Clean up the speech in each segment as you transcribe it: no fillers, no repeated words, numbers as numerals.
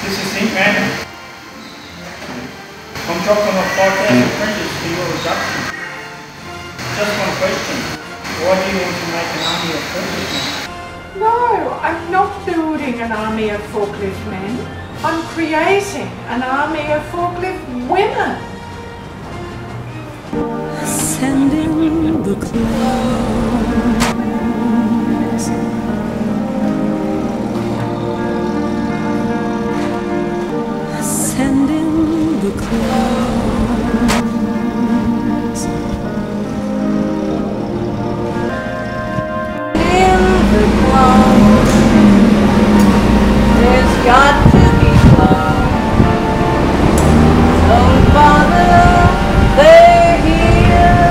This is it, man. I'm dropping off 5,000 printers for your reduction. Just one question. Why do you want to make an army of forklift men? No, I'm not building an army of forklift men. I'm creating an army of forklift women. Ascending the clouds, ascending the clouds, In the clouds, there's got to be love. Don't bother, they're here.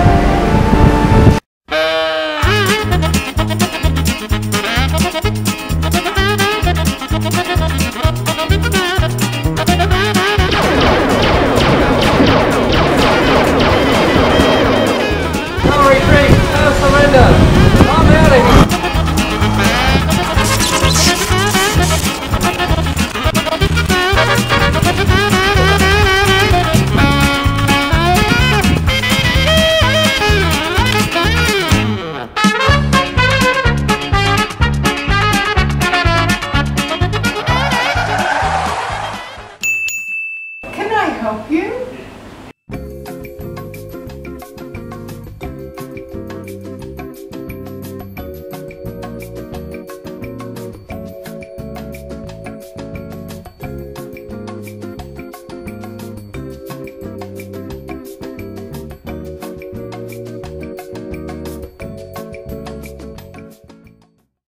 No retreat, no surrender. I'm out of here. Can I help you?